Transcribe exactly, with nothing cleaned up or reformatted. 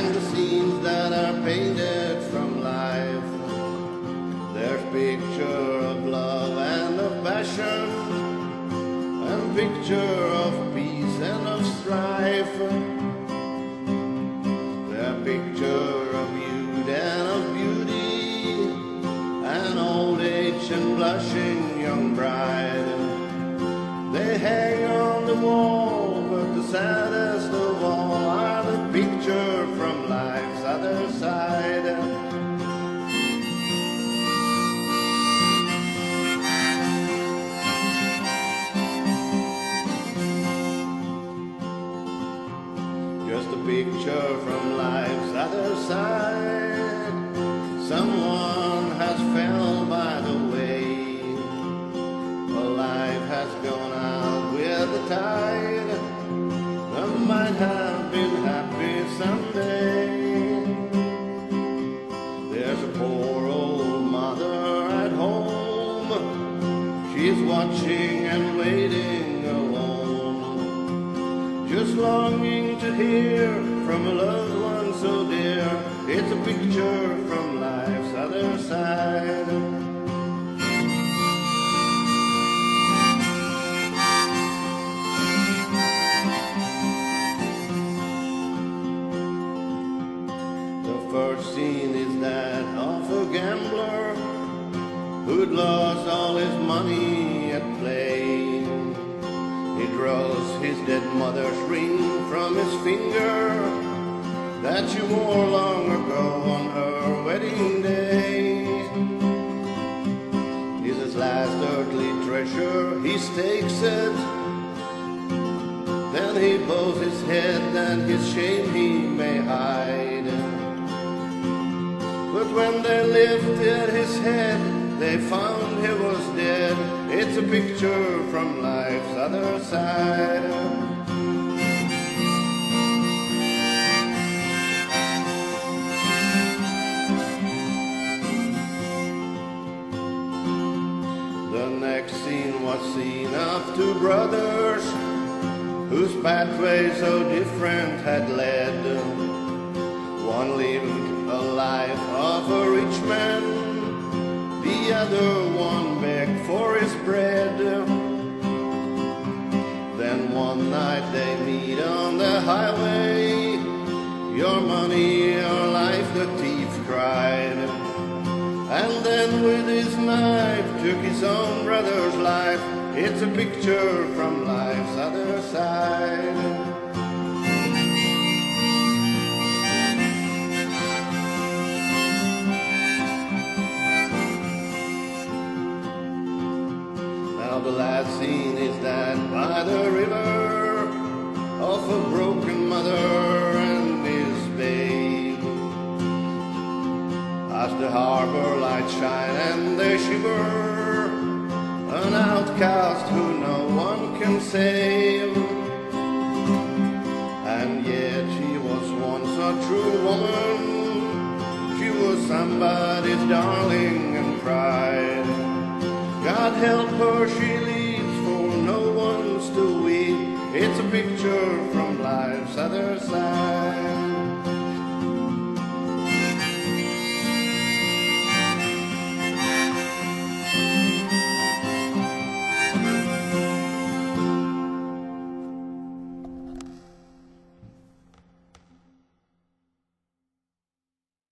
and the scenes that are painted from life. There's picture of love and of passion, and picture of peace and of strife. There's picture of youth and of beauty, and old age and blushing young bride. They hang on the wall, but the saddest of all are the picture from life's other side. Just a picture from life's other side. Someone has fell by the way. A life has gone out with the tide. Some might have been happy someday. There's a poor old mother at home. She's watching and waiting alone, just longing to hear from a loved one so dear. It's a picture from life's other side. First scene is that of a gambler who'd lost all his money at play. He draws his dead mother's ring from his finger that she wore long ago on her wedding day. It's his last earthly treasure, he stakes it. Then he bows his head and his shame he may hide. But when they lifted his head, they found he was dead. It's a picture from life's other side. The next scene was seen of two brothers whose pathway so different had led. One lived a life of a rich man, the other one begged for his bread. Then one night they meet on the highway. Your money, your life, the thief cried. And then with his knife took his own brother's life. It's a picture from life's other side. The last scene is that by the river of a broken mother and his babe. As the harbor lights shine and they shiver, an outcast who no one can save. And yet she was once a true woman. She was somebody's darling and pride. God help her, she leaves for no one's to weep. It's a picture from life's other side.